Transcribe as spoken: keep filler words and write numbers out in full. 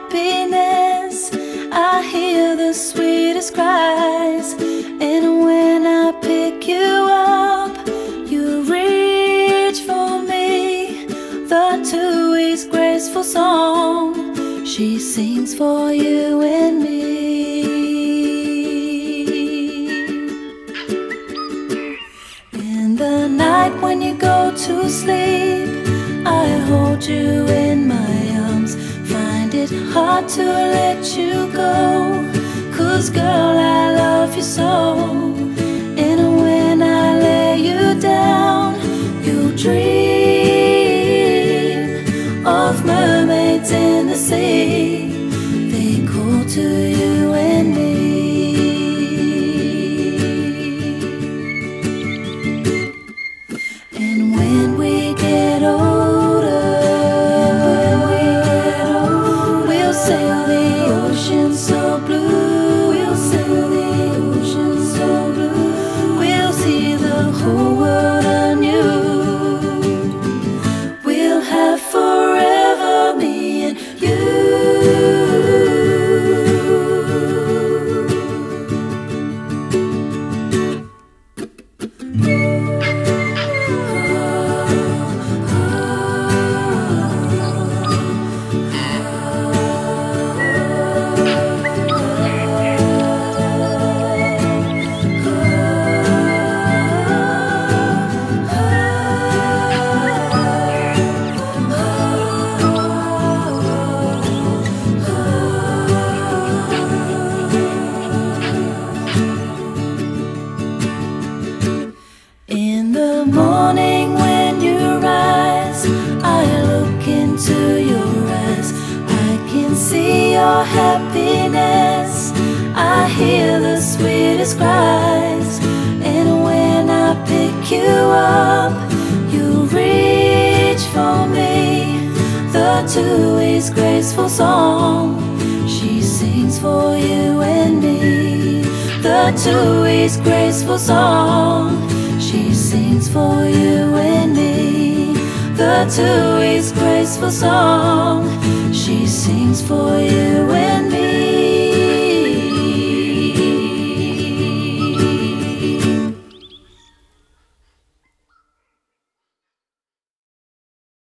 happiness. I hear the sweetest cries, and when I pick you up, you reach for me. The two-ways graceful song she sings for you and me. In the night when you go to sleep, I hold you in my arms. Find it hard to let you go, 'cause girl, I love you so. And when I lay you down, you dream of mermaids in the sea. They call to you and me. And when we get older, sail the ocean so blue, we'll sail the ocean so blue. We'll see the whole world anew. We'll have forever me and you. In the morning when you rise, I look into your eyes. I can see your happiness. I hear the sweetest cries. And when I pick you up, you reach for me. The two-ways graceful song she sings for you and me. The two-ways graceful song she sings for you and me. The two-ways graceful song she sings for you and me.